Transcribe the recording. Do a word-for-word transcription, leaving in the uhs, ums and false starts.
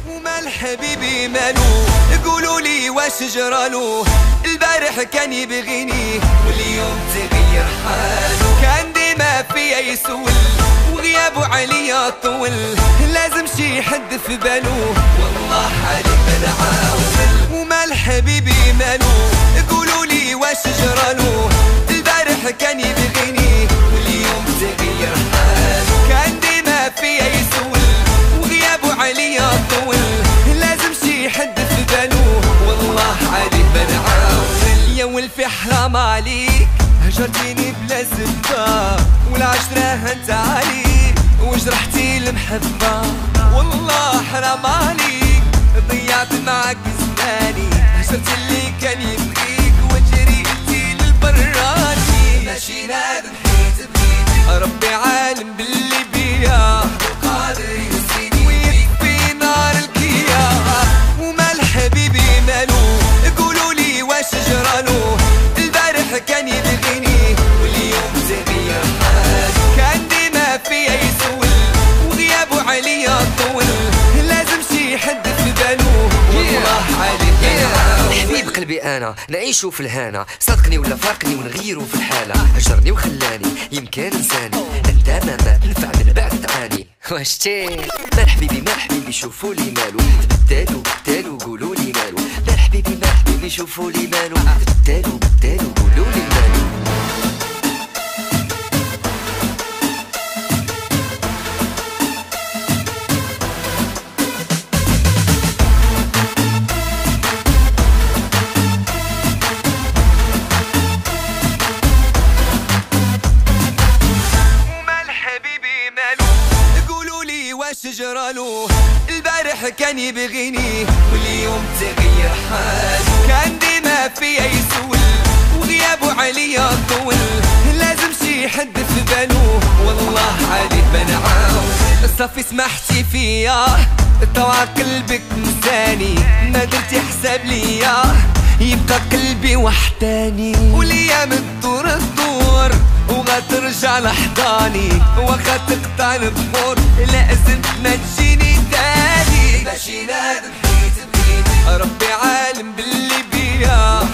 ومال حبيبي مالو؟ قولوا لي واش جرالو؟ البارح كان يبغيني واليوم تغير حالو، كان ديما فيا يسول وغيابو عليا طول، لازم شي حد في بالو والله حالي بنعاول. ومال حبيبي مالو؟ قولوا لي واش جرالو؟ البارح كان يبغيني واليوم تغير حالو، كان ديما فيا يسول وغيابو عليا طول، لازم شي حد في بالو والله حالي بنعاول. يا ولفي حرام عليك هجرتيني بلا سبة، والعشرة هنت عليك وجرحتي المحبة، والله حرام عليك ضيعت معاك زماني، هجرت اللي كان يبغيك وجريتي للبراني، ماشي نادم حيت بغيتك ربي عالم باللي بيا وقادر ينسيني ويكفي نار الكيا. ومال حبيبي مالو؟ قولوا لي واش جرالو؟ البارح كان يبغيني واليوم تغير حالو، كان ديما فيا يسول وغيابو عليا طول، لازم شي حد في بالو والله حالي بنعاول. حبيب قلبي انا نعيشو في الهنا، صدقني ولا فارقني ونغيرو في الحالة، هجرني وخلاني يمكن انساني، انت ماما نفع من بعد تعاني. واش تي مال حبيبي مال حبيبي شوفوا لي مالو؟ بدالو بدالو قولوا لي مالو؟ مال حبيبي مال حبيبي شوفوا لي مالو؟ بدالو بدالو قولوا لي مالو؟ واش جرالو؟ البارح كان يبغيني واليوم تغير حالو، كان ديما فيا يسول وغيابو عليا طول، لازم شي حد في بالو والله حالي بنعاول. صافي سمحتي فيا طوع قلبك نساني، ما درتي حساب ليا يبقى قلبي وحداني، والايام تدور تدور وغترجع لحضاني، واخا تقطع البخور لازم ما تجيني تاني، ماشي نادم حيت بغيتك ربي عالم باللي بيا